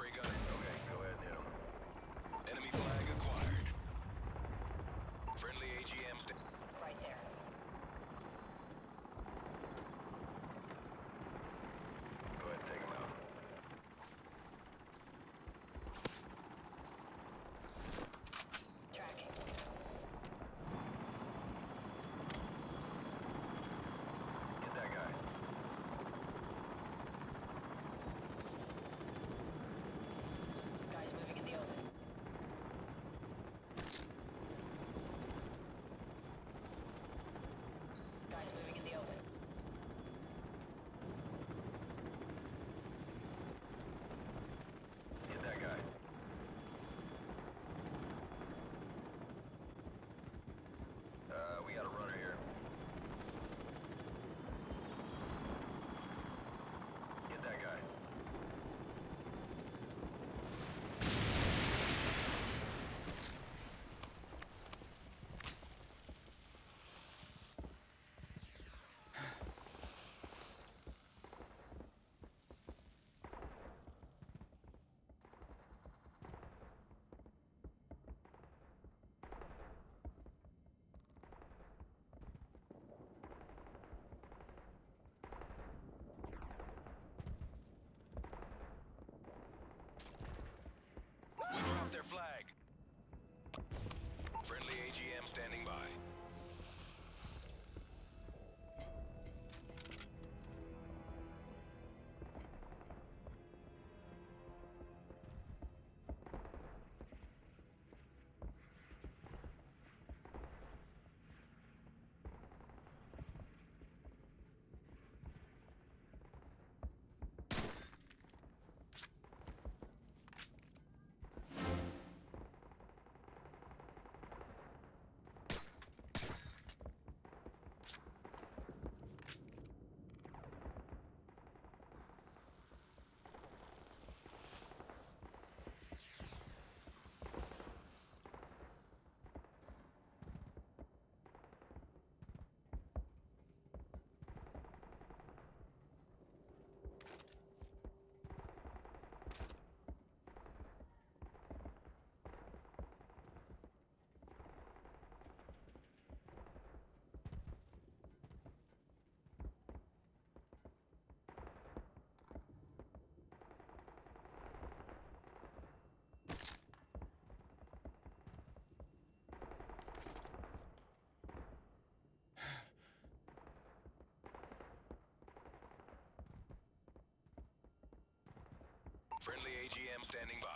spray gun. Okay, go ahead and hit him. Enemy flag acquired. Friendly AGM Right there. Go ahead and take him out. Tracking. Get that guy. Guys moving in the open. Guys moving in the open. Get that guy. We got a runner here. Get that guy. their flag. Friendly AGM standing by. Friendly AGM standing by.